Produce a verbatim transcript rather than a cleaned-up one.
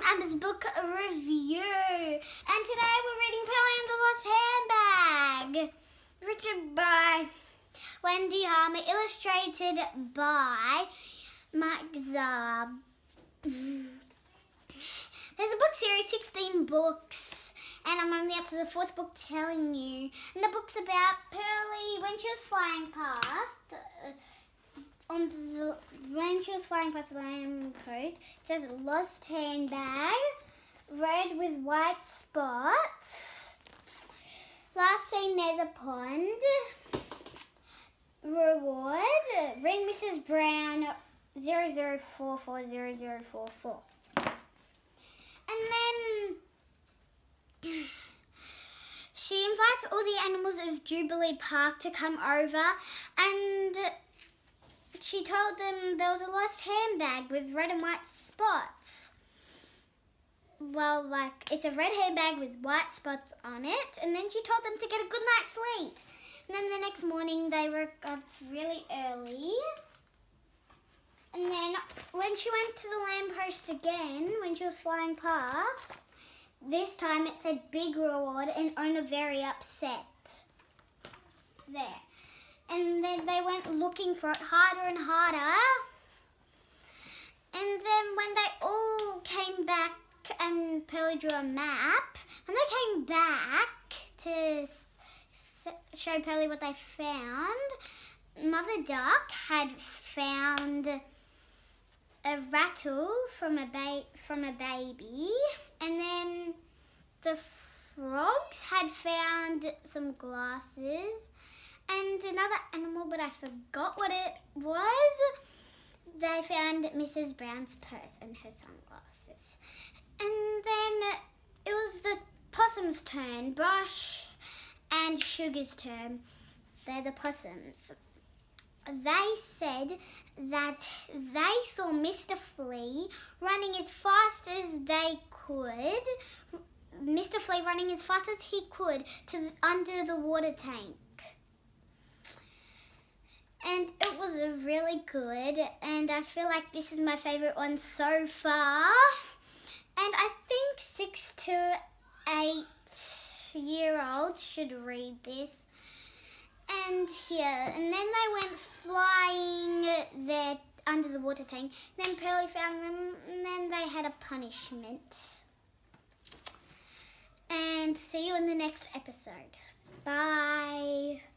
Amber's book review. And today we're reading Pearly and the Lost Handbag, written by Wendy Harmer, illustrated by Mike Zarb. There's a book series, sixteen books, and I'm only up to the fourth book telling you. And the book's about Pearly when she was flying past. Uh, On the, when she was flying past the lamppost, it says lost handbag, red with white spots. Last seen near the pond. Reward, ring Missus Brown zero zero four four zero zero four four. And then she invites all the animals of Jubilee Park to come over, and she told them there was a lost handbag with red and white spots. Well, like, it's a red handbag with white spots on it. And then she told them to get a good night's sleep. And then the next morning they woke up really early. And then when she went to the lamppost again, when she was flying past, this time it said big reward and Ona very upset. There. And then they went looking for it harder and harder. And then when they all came back and Pearly drew a map, when they came back to s show Pearly what they found, Mother Duck had found a rattle from a ba from a baby, and then the frogs had found some glasses. And another animal, but I forgot what it was. They found Missus Brown's purse and her sunglasses. And then it was the possum's turn, Brush and Sugar's turn. They're the possums. They said that they saw Mister Flea running as fast as they could. Mister Flea running as fast as he could to the, under the water tank. And it was really good, and I feel like this is my favourite one so far. And I think six to eight year olds should read this. And here, and then they went flying there under the water tank. Then Pearly found them, and then they had a punishment. And see you in the next episode. Bye.